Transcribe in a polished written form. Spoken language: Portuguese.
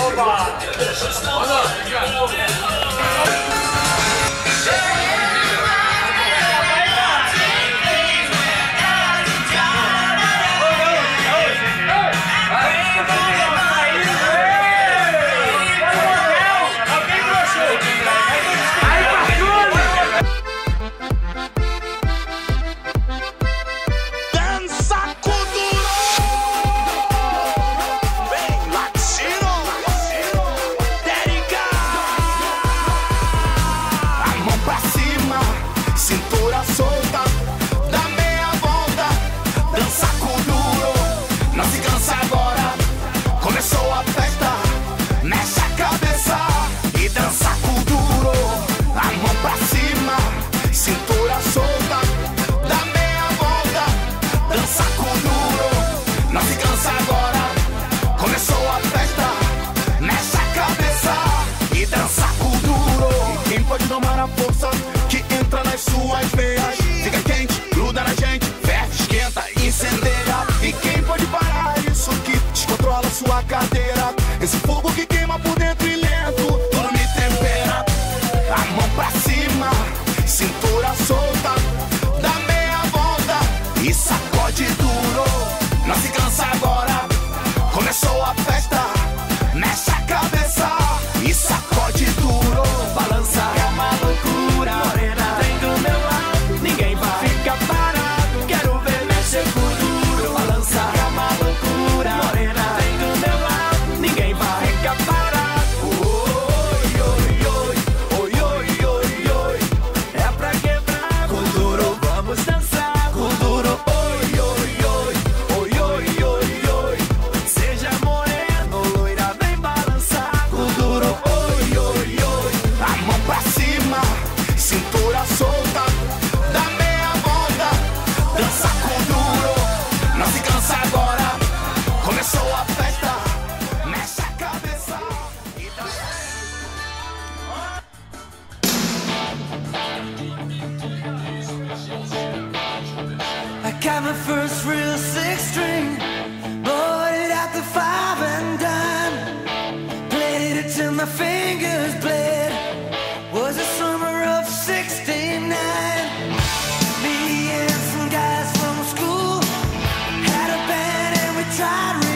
Sua cadeira, esse fogo que queima por dentro e lento, tudo me tempera. A mão pra cima, cintura solta, dá meia volta e sacode duro. Não se cansa agora, começou a festa. Mexe a cabeça e sacode duro. Balança é uma loucura, morena, vem do meu lado, ninguém vai ficar parado. Quero ver mexer com duro. Balança é uma loucura, morena, cintura solta, dá meia volta, dança com duro. Não se cansa agora, começou a festa. Mexe a cabeça e I got my first real six string, bought it at the 5 and dime, played it till my fingers bled. Was the summer of '69. Me and some guys from school had a band and we tried